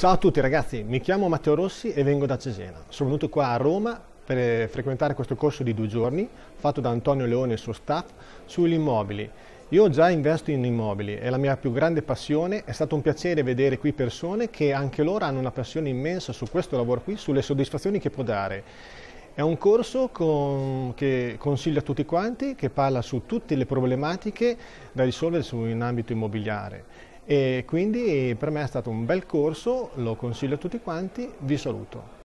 Ciao a tutti ragazzi, mi chiamo Matteo Rossi e vengo da Cesena. Sono venuto qua a Roma per frequentare questo corso di 2 giorni fatto da Antonio Leone e il suo staff sugli immobili. Io già investo in immobili, è la mia più grande passione, è stato un piacere vedere qui persone che anche loro hanno una passione immensa su questo lavoro qui, sulle soddisfazioni che può dare. È un corso che consiglio a tutti quanti, che parla su tutte le problematiche da risolvere in ambito immobiliare. E quindi per me è stato un bel corso, lo consiglio a tutti quanti, vi saluto.